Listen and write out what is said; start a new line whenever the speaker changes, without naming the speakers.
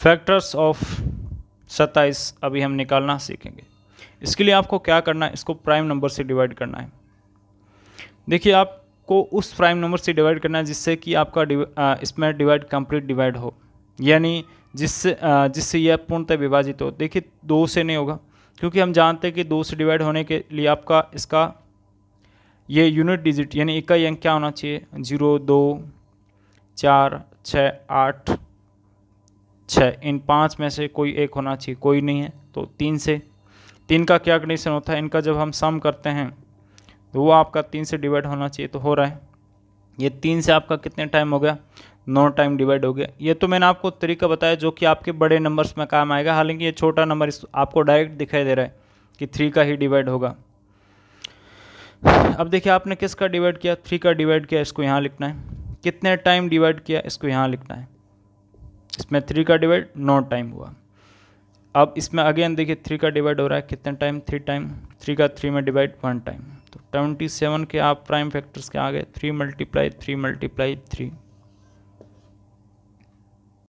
Factors of 27 अभी हम निकालना सीखेंगे। इसके लिए आपको क्या करना है, इसको प्राइम नंबर से डिवाइड करना है। देखिए आपको उस प्राइम नंबर से डिवाइड करना है जिससे कि आपका इसमें डिवाइड कंप्लीट डिवाइड हो, यानी जिससे यह पूर्णतः विभाजित हो। देखिए 2 से नहीं होगा, क्योंकि हम जानते हैं कि 2 से डिवाइड होने के लिए आपका इसका ये यूनिट डिजिट यानी इकाई अंक क्या होना चाहिए, 0, 2, 4, 6, 8, 6, इन 5 में से कोई एक होना चाहिए, कोई नहीं है तो 3 से। 3 का क्या कंडीशन होता है, इनका जब हम सम करते हैं तो वो आपका 3 से डिवाइड होना चाहिए, तो हो रहा है। ये 3 से आपका कितने टाइम हो गया, 9 टाइम डिवाइड हो गया। ये तो मैंने आपको तरीका बताया जो कि आपके बड़े नंबर्स में काम आएगा, हालांकि ये छोटा नंबर आपको डायरेक्ट दिखाई दे रहा है कि 3 का ही डिवाइड होगा। अब देखिए आपने किसका डिवाइड किया, 3 का डिवाइड किया, इसको यहाँ लिखना है। कितने टाइम डिवाइड किया, इसको यहाँ लिखना है। इसमें 3 का डिवाइड 9 टाइम हुआ। अब इसमें अगेन देखिए 3 का डिवाइड हो रहा है कितने टाइम, 3 टाइम। 3 का 3 में डिवाइड 1 टाइम। तो 27 के आप प्राइम फैक्टर्स के आ गए, 3 × 3 × 3।